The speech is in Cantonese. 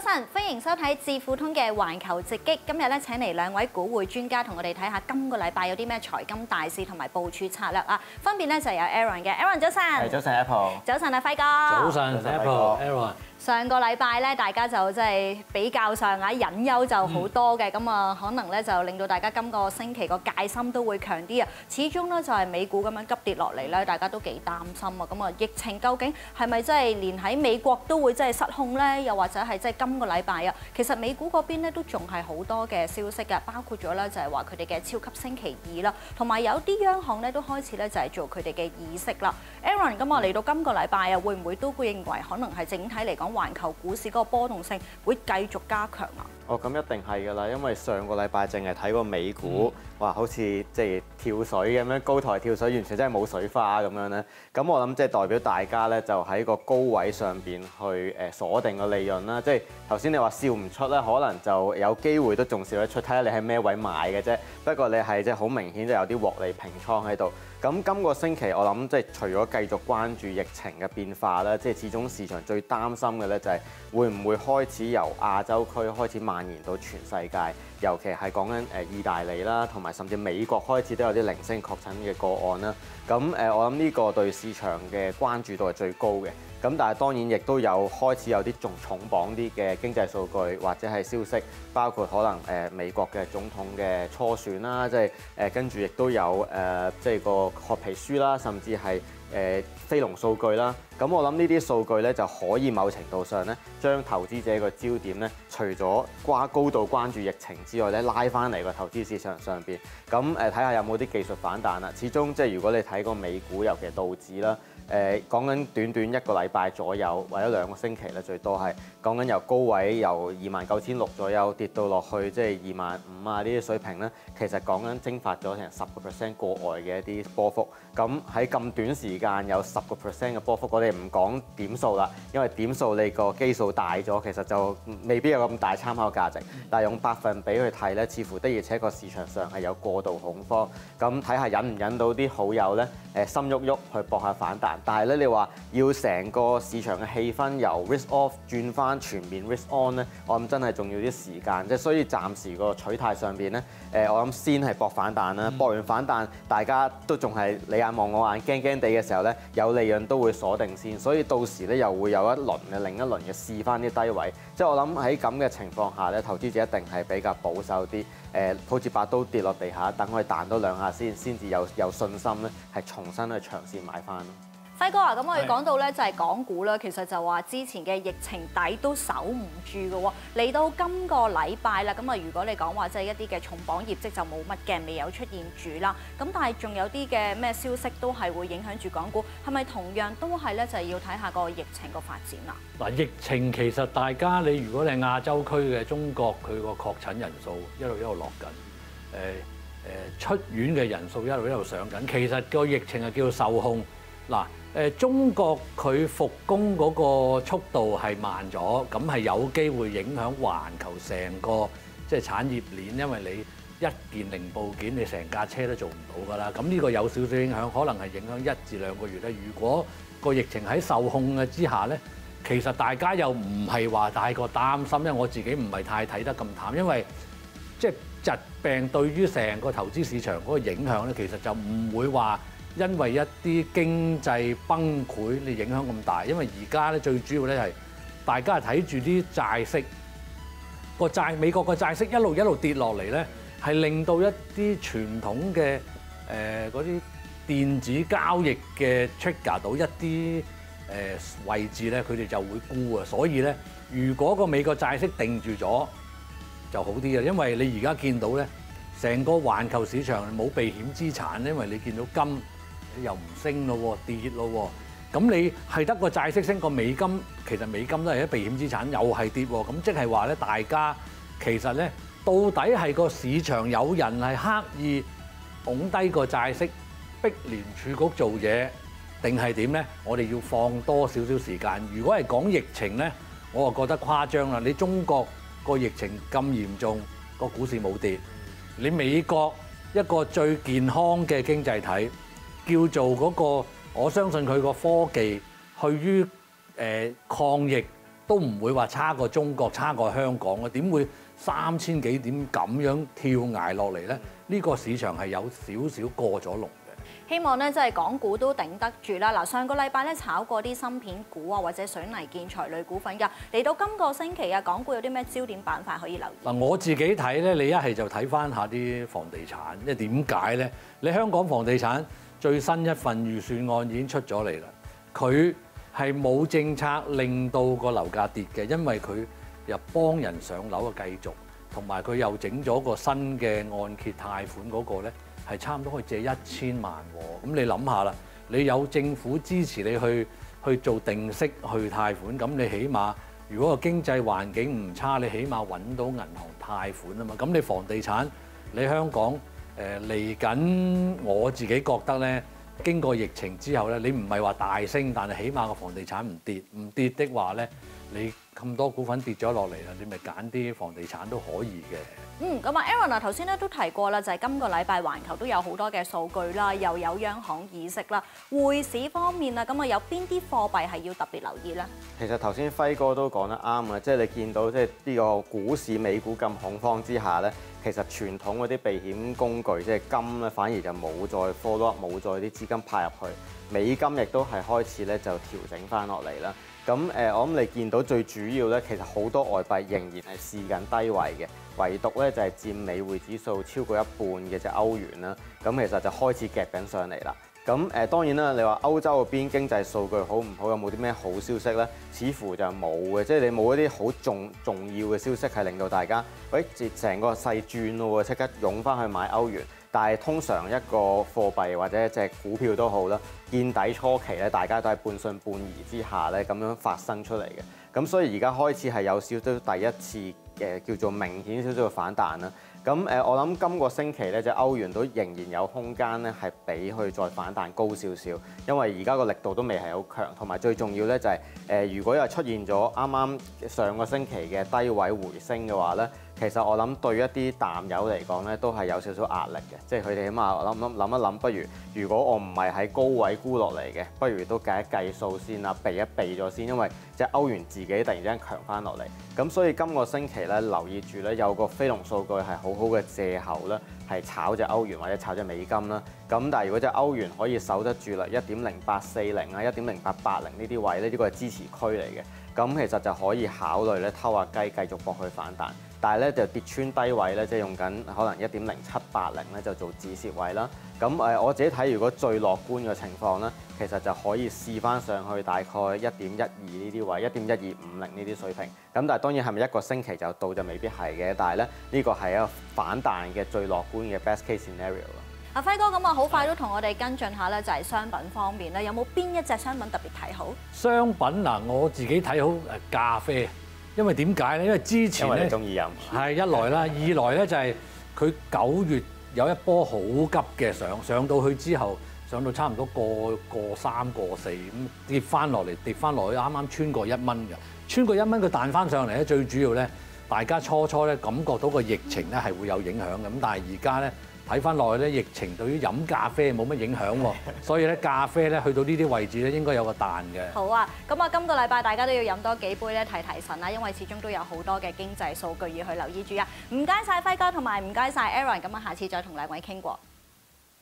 晨，歡迎收睇智庫通嘅環球直擊。今日咧請嚟兩位股匯專家同我哋睇下今個禮拜有啲咩財金大事同埋部署策略啊。分別咧就有 Aaron 嘅 Aaron 早晨， 係早晨 Apple， 早晨啊輝哥， 早晨 Apple，Aaron。 上個禮拜咧，大家就即係比較上啊隱憂就好多嘅，咁啊可能咧就令到大家今個星期個戒心都會強啲啊。始終咧就係美股咁樣急跌落嚟咧，大家都幾擔心啊。咁啊疫情究竟係咪真係連喺美國都會真係失控咧？又或者係即係今個禮拜啊，其實美股嗰邊咧都仲係好多嘅消息嘅，包括咗咧就係話佢哋嘅超級星期二啦，同埋有啲央行咧都開始咧就係做佢哋嘅議息啦。Aaron， 咁啊嚟到今個禮拜啊，會唔會都會認為可能係整體嚟講環球股市嗰個波動性會繼續加強啊？ 哦，咁一定係㗎啦，因為上個禮拜淨係睇個美股，哇，好似即係跳水咁樣高台跳水，完全真係冇水花咁樣咧。咁我諗即係代表大家咧，就喺個高位上邊去鎖定個利潤啦。即係頭先你話笑唔出咧，可能就有機會都仲笑得出，睇下你喺咩位買嘅啫。不過你係即係好明顯就有啲獲利平倉喺度。咁今個星期我諗即係除咗繼續關注疫情嘅變化啦，即係始終市場最擔心嘅咧就係會唔會開始由亞洲區開始蔓延到全世界，尤其係講緊意大利啦，同埋甚至美國開始都有啲零星確診嘅個案啦。咁我諗呢個對市場嘅關注度係最高嘅。咁但係當然亦都有開始有啲仲重磅啲嘅經濟數據或者係消息，包括可能美國嘅總統嘅初選啦，即係跟住亦都有即係個褐皮書啦，甚至係非農數據啦。咁我諗呢啲數據咧就可以某程度上咧將投資者個焦點咧，除咗高度關注疫情之外咧，拉翻嚟個投資市場上邊。咁睇下有冇啲技術反彈啦。始終即係如果你睇個美股，尤其係道指啦。講緊短一個禮拜左右，或者2個星期咧，最多係講緊由高位由29,600左右跌到落去即係25,000啊呢啲水平咧，其實講緊蒸發咗成10% 過外嘅一啲波幅。咁喺咁短時間有10% 嘅波幅，我哋唔講點數啦，因為點數你個基數大咗，其實就未必有咁大參考價值。但係用百分比去睇咧，似乎的而且確市場上係有過度恐慌。咁睇下引唔引到啲好友咧心喐喐去搏下反彈。但係咧，你話要成個市場嘅氣氛由 risk off 轉翻全面 risk on 咧，我諗真係仲要啲時間。即係所以暫時個取態上邊咧，我諗先係搏反彈啦。搏完反彈，大家都仲係你眼望我眼，驚驚地嘅時候咧，有利潤都會鎖定先。所以到時咧又會有另一輪嘅試翻啲低位。即係我諗喺咁嘅情況下咧，投資者一定係比較保守啲。好似把刀跌落地下，等佢彈多2下先至有信心咧，係重新去嘗試買翻咯。 輝哥啊，咁我哋講到咧就係港股啦，其實就話之前嘅疫情底都守唔住嘅喎。嚟到今個禮拜啦，咁啊如果你講話即係一啲嘅重磅業績就冇乜嘅，未有出現住啦。咁但係仲有啲嘅咩消息都係會影響住港股，係咪同樣都係咧就係要睇下個疫情個發展啊？ 嗱，疫情其實大家如果你係亞洲區嘅中國，佢個確診人數一路落緊，出院嘅人數一路上緊。其實個疫情係叫做受控。嗱，中國佢復工嗰個速度係慢咗，咁係有機會影響環球成個即係產業鏈，因為你一件零部件你成架車都做唔到㗎啦。咁呢個有少少影響，可能係影響1至2個月咧。如果個疫情喺受控嘅之下咧，其實大家又唔係話太過擔心，因為我自己唔係太睇得咁淡，因為即係疾病對於成個投資市場嗰個影響咧，其實就唔會話因為一啲經濟崩潰你影響咁大。因為而家咧最主要咧係大家係睇住啲債息美國個債息一路跌落嚟咧，係令到一啲傳統嘅嗰啲電子交易嘅 trigger 到一啲位置咧，佢哋就會沽啊。所以咧，如果個美國債息定住咗就好啲啊，因為你而家見到咧，成個環球市場冇避險資產，因為你見到金又唔升咯，跌咯。咁你係得個債息升，個美金其實美金都係一避險資產，又係跌喎。咁即係話咧，大家其實咧，到底係個市場有人係刻意拱低個債息，逼聯儲局做嘢，定係點咧？我哋要放多少少時間。如果係講疫情咧，我就覺得誇張啦。你中國個疫情咁嚴重，個股市冇跌。你美國一個最健康嘅經濟體，叫做嗰個，我相信佢個科技去於抗疫都唔會話差過中國、差過香港嘅，點會3000幾點咁樣跳崖落嚟咧？呢個市場係有少少過咗龍嘅。 希望咧，即係港股都頂得住啦。嗱，上個禮拜咧炒過啲芯片股啊，或者水泥建材類股份㗎。嚟到今個星期啊，港股有啲咩焦點板塊可以留意？ 嗱，我自己睇咧，你一係就睇翻下啲房地產，因為點解咧？你香港房地產最新一份預算案已經出咗嚟啦，佢係冇政策令到個樓價跌嘅，因為佢又幫人上樓嘅繼續，同埋佢又整咗個新嘅按揭貸款嗰個咧。係差唔多可以借1000萬喎，咁你諗下啦，你有政府支持你去做定息去貸款，咁你起碼如果個經濟環境唔差，你起碼揾到銀行貸款啊嘛，咁你房地產你香港嚟緊，我自己覺得咧，經過疫情之後咧，你唔係話大升，但係起碼個房地產唔跌的話咧，你咁多股份跌咗落嚟啦，你咪揀啲房地產都可以嘅。 咁啊 Aaron 啊，頭先咧都提過啦，就係今個禮拜環球都有好多嘅數據啦，又有央行議息啦，匯市方面啊，咁啊有邊啲貨幣係要特別留意咧？ 其實頭先輝哥都講得啱啊，即係你見到即係呢個股市美股咁恐慌之下咧，其實傳統嗰啲避險工具即係金咧，反而就冇再 follow up，冇再啲資金派入去，美金亦都係開始咧就調整翻落嚟啦。咁我諗你見到最主要咧，其實好多外幣仍然係試緊低位嘅，唯獨咧就係佔美匯指數超過一半嘅隻歐元啦。咁其實就開始夾緊上嚟啦。咁當然啦，你話歐洲嗰邊經濟數據好唔好，有冇啲咩好消息咧？似乎就冇嘅，即係你冇一啲好重要嘅消息係令到大家，成個勢轉咯喎，即刻湧翻去買歐元。但係通常一個貨幣或者一隻股票都好啦，見底初期咧，大家都係半信半疑之下咧咁樣發生出嚟嘅。咁所以而家開始係有少少第一次嘅叫做明顯少少嘅反彈啦。咁我諗今個星期咧，隻歐元都仍然有空間咧，係比佢再反彈高少少，因為而家個力度都未係好強，同埋最重要咧就係如果又出現咗啱啱上個星期嘅低位回升嘅話咧，其實我諗對一啲淡友嚟講咧，都係有少少壓力嘅，即係佢哋起碼諗一諗，不如果我唔係喺高位沽落嚟嘅，不如都計一計數先啦，避一避咗先，因為隻歐元自己突然之間強翻落嚟，咁所以今個星期咧留意住咧有個非農數據係好好嘅藉口咧，係炒隻歐元或者炒隻美金啦。咁但係如果隻歐元可以守得住啦，1.0840啊，1.0880呢啲位咧，呢個係支持區嚟嘅，咁其實就可以考慮咧偷下雞繼續搏佢反彈。但係咧就跌穿低位咧，即係用緊可能1.0780咧就做止蝕位啦。咁我自己睇，如果最樂觀嘅情況咧，其實就可以試翻上去大概1.12呢啲位，1.1250呢啲水平。咁但係當然係咪一個星期就到就未必係嘅。但係咧呢個係一個反彈嘅最樂觀嘅 best case scenario 咯。 阿輝哥咁啊，好快都同我哋跟進下咧，就係商品方面咧，有冇邊一隻商品特別睇好？ 商品嗱，我自己睇好咖啡。因為點解咧？因為之前咧， 中意飲係一來啦，二來咧就係佢9月有一波好急嘅上到去之後，上到差唔多過3過4咁跌翻落嚟，啱啱穿過1蚊嘅，穿過1蚊佢彈翻上嚟咧，最主要咧，大家初咧感覺到個疫情咧係會有影響嘅，咁但係而家咧睇翻落去咧，疫情對於飲咖啡冇乜影響喎，所以咧咖啡咧去到呢啲位置咧應該有個彈嘅。 好啊，咁啊今個禮拜大家都要飲多幾杯咧提神啦，因為始終都有好多嘅經濟數據要去留意住啊！唔該晒輝哥同埋唔該晒 Aaron，咁啊下次再同兩位傾過。